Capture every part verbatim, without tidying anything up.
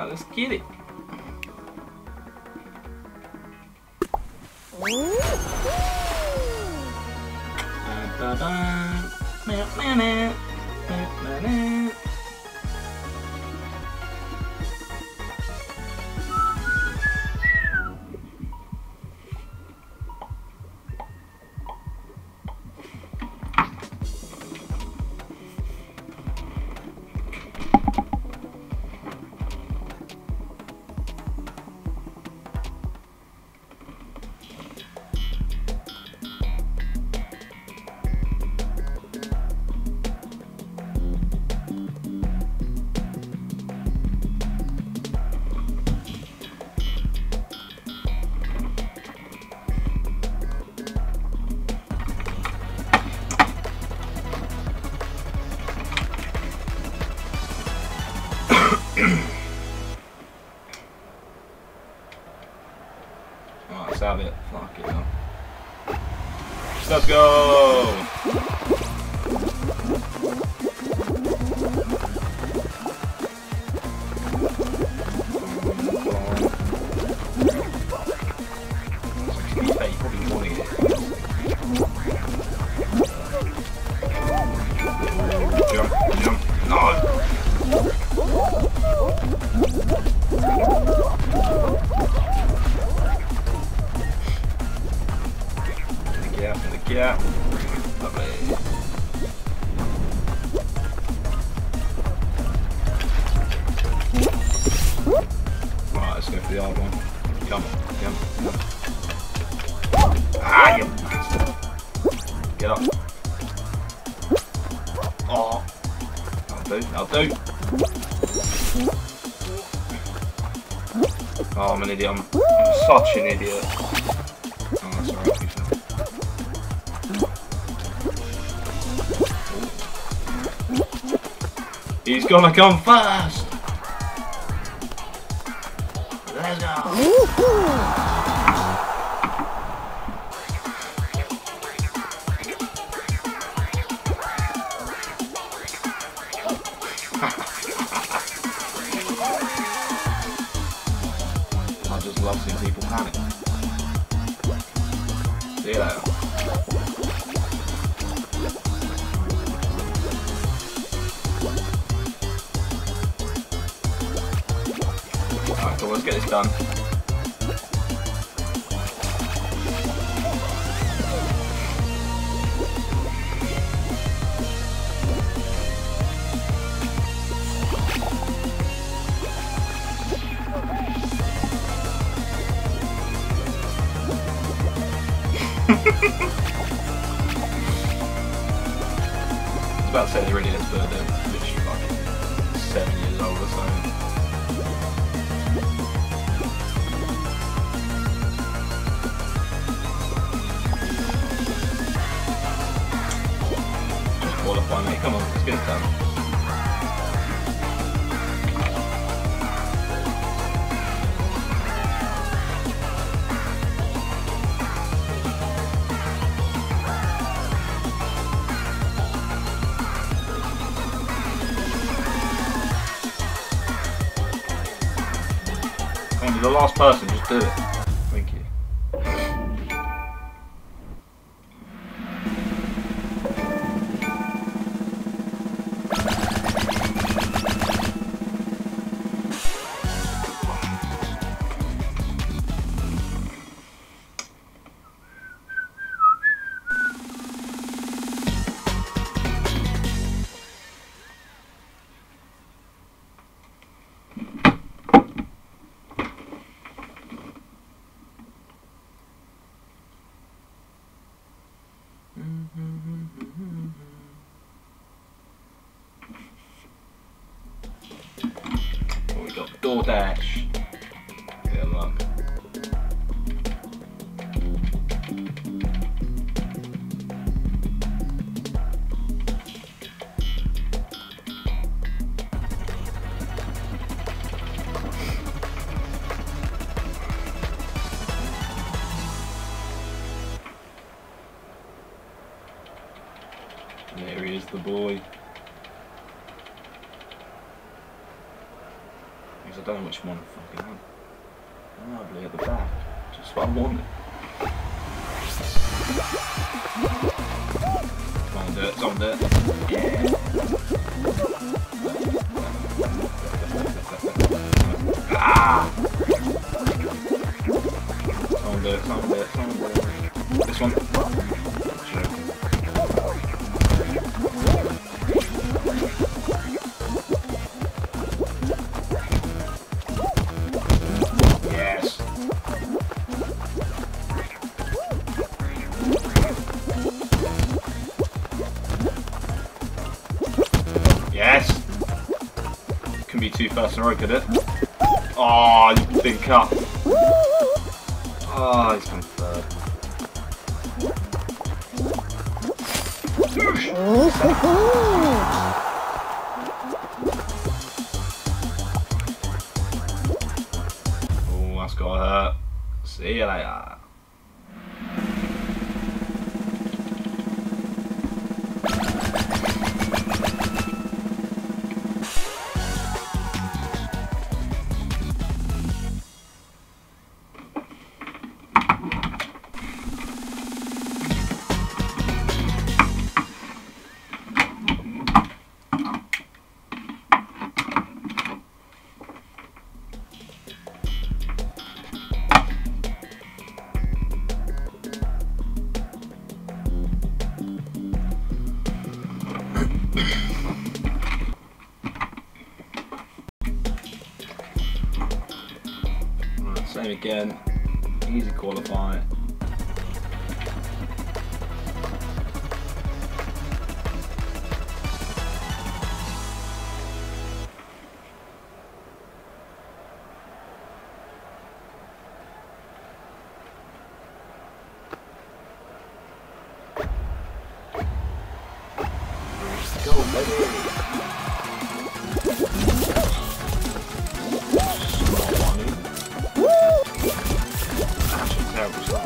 Right, let's get it. Da, da, da. Na, na, na. Na, na, na. Alright, let's have it. Fuck it now. Let's go! Jump, jump, no! Get out, get out. Lovely. Right, let's go for the hard one. Come on, come on, come on. Ah, you bastard. Get up. Oh. That'll do, that'll do. Oh, I'm an idiot. I'm, I'm such an idiot. Oh, that's alright. He's gonna come fast! Let's go! I just love seeing people panic. See you later. Alright, cool, let's get this done. I was about to say they're idiots, but they're literally like seven years old or so. Just qualify, mate. Come on, let's get it done. You're the last person, just do it. Thank you. Oh, we got DoorDash. Bit of luck. There he is, the boy. Because I don't know which one I fucking want. Lovely at the back. Just what I wanted. Someone do it, someone do it. Yeah. Ah! Someone do it, someone do it, someone do it. This one. Yes! Can be two first in a row, could it? Oh, you big cut. Oh, he's come third. Oh, that's got hurt. See you later. Same again, easy qualify. Let's go, baby. Terrible start.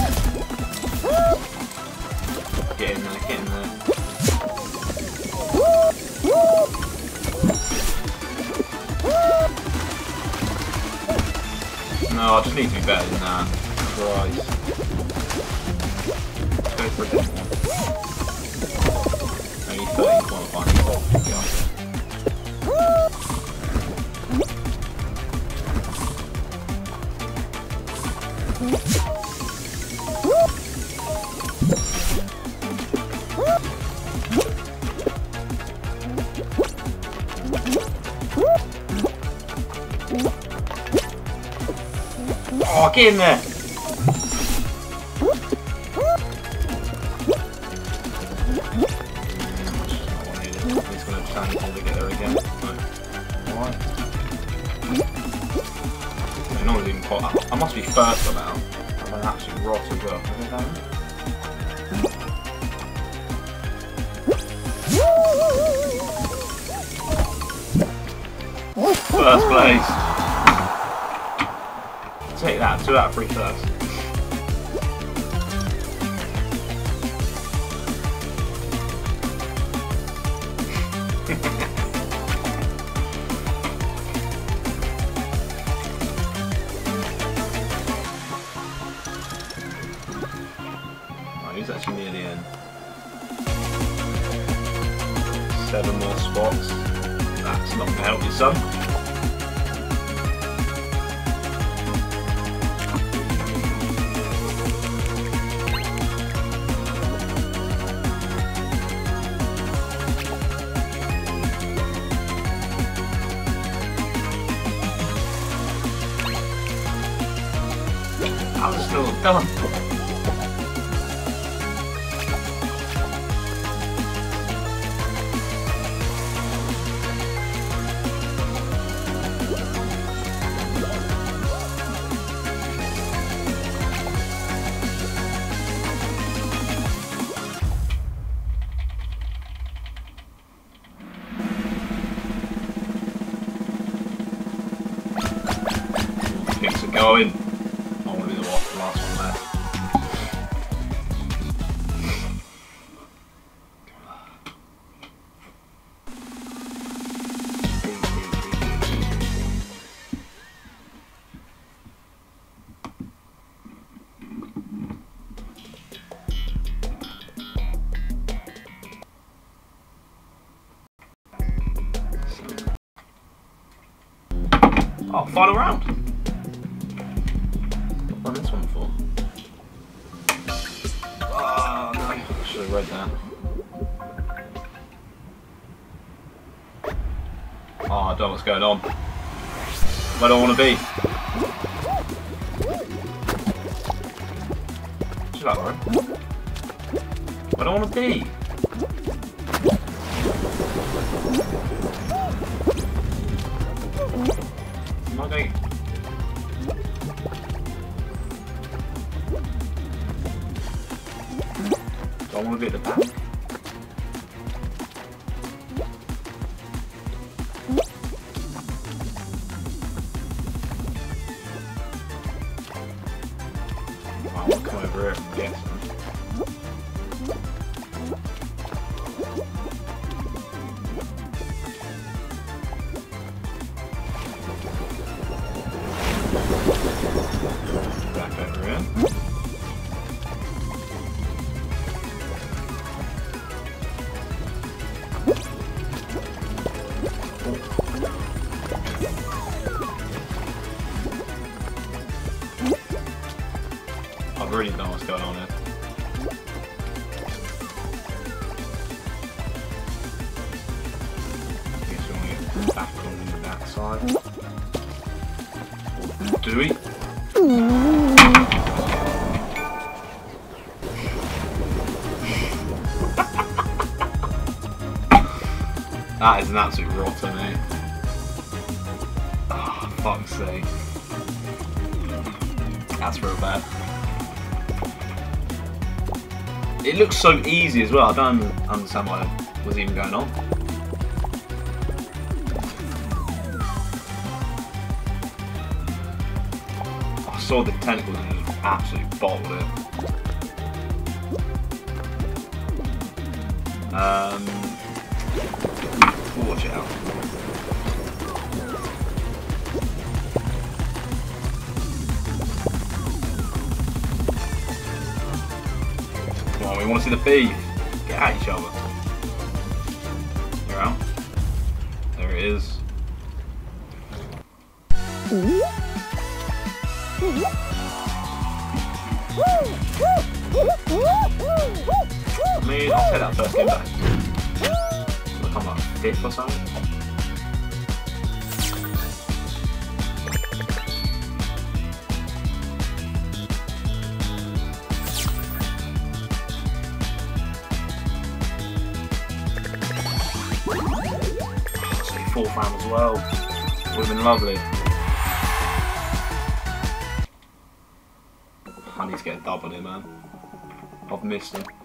Get in there, get in there. No, I just need to be better than that. Christ. Let's go for a different one. Only thirteen qualifying. Yeah. Oh, get in there! He's going to stand here to get there again. Alright. No one's even caught up. I must be first somehow. I'm an absolute rot as well. First place. Take that, two out of three first. Oh, he's actually near the end. Seven more spots. That's not going to help you, son. I was still done. Kicks are going. Last one left. Oh, final round. What won this one for? Oh no, I should have read that. Oh, I don't know what's going on. Where do I want to be? What's that, bro? Where do I want to be? Am I going? Do I want to be at the back? I'll come over here and get some. Back over here. I really don't know what's going on here. I guess we want to get back on that side. Do we? That is an absolute rotter, mate. Oh, fuck's sake. That's real bad. It looks so easy as well. I don't understand what was even going on. I saw the tentacles and just absolutely bottled it. Um, watch it out. Come on, we want to see the beef. Get at each other. You're out. There it is. I mean, I'll take that first game back. I'll come like fifth or something. Fourth round as well. Would have been lovely. I need to get a dub on it, man. I've missed him.